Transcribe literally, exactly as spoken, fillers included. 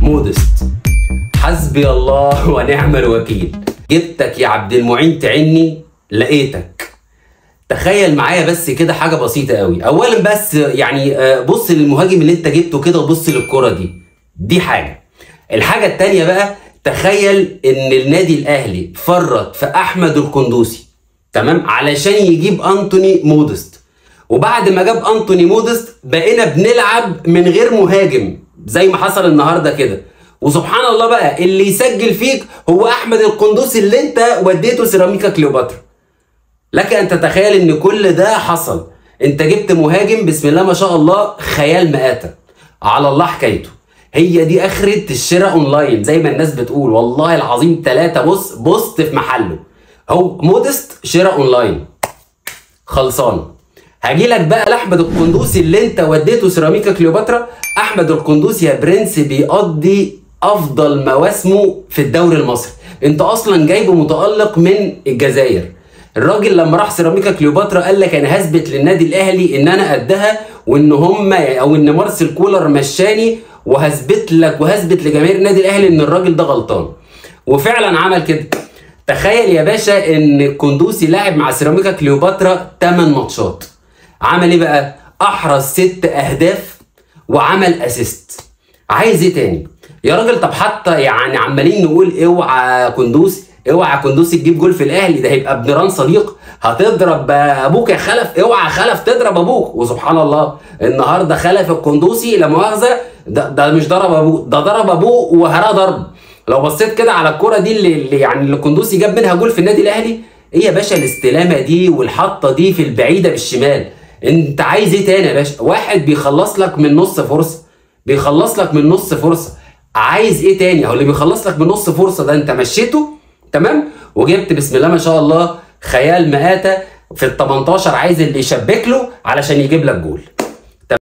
مودست. حسبي الله ونعم الوكيل. جبتك يا عبد المعين تعني لقيتك. تخيل معايا بس كده حاجه بسيطه قوي. اولا بس يعني بص للمهاجم اللي انت جبته كده وبص للكره دي. دي حاجه. الحاجه الثانيه بقى، تخيل ان النادي الاهلي فرط في احمد القندوسي تمام علشان يجيب انتوني مودست، وبعد ما جاب انتوني مودست بقينا بنلعب من غير مهاجم زي ما حصل النهارده كده. وسبحان الله بقى اللي يسجل فيك هو احمد القندوسي اللي انت وديته سيراميكا كليوباترا. لك ان تتخيل ان كل ده حصل. انت جبت مهاجم بسم الله ما شاء الله خيال مآتة على الله حكايته. هي دي اخرة الشراء اونلاين زي ما الناس بتقول، والله العظيم ثلاثة بص بوست في محله. هو مودست شراء اونلاين خلصان. هاجي لك بقى لاحمد القندوسي اللي انت وديته سيراميكا كليوباترا. احمد القندوسي يا برنس بيقضي افضل مواسمه في الدوري المصري. انت اصلا جايبه متألق من الجزائر. الراجل لما راح سيراميكا كليوباترا قال لك انا هثبت للنادي الاهلي ان انا قدها، وان هم او ان مارسيل كولر مشاني، وهثبت لك وهثبت لجماهير النادي الاهلي ان الراجل ده غلطان. وفعلا عمل كده. تخيل يا باشا ان القندوسي لاعب مع سيراميكا كليوباترا ثمانية ماتشات. عمل ايه بقى؟ احرز ست اهداف وعمل اسيست. عايز ايه تاني؟ يا راجل طب حتى يعني عمالين نقول اوعى قندوسي اوعى قندوسي تجيب جول في الاهلي، ده هيبقى ابن ران صديق، هتضرب ابوك يا خلف، اوعى خلف تضرب ابوك. وسبحان الله النهارده خلف القندوسي لا مؤاخذه ده, ده مش ضرب ابوه، ده ضرب ابوه وهراه ضرب. لو بصيت كده على الكوره دي اللي, اللي يعني اللي القندوسي جاب منها جول في النادي الاهلي، ايه يا باشا الاستلامه دي والحطه دي في البعيده بالشمال؟ انت عايز ايه تاني يا باشا؟ واحد بيخلص لك من نص فرصه، بيخلص لك من نص فرصه، عايز ايه تاني؟ هو اللي بيخلص لك من نص فرصه ده انت مشيته تمام، وجبت بسم الله ما شاء الله خيال مآتة في ال تمنتاشر عايز اللي يشبك له علشان يجيب لك جول.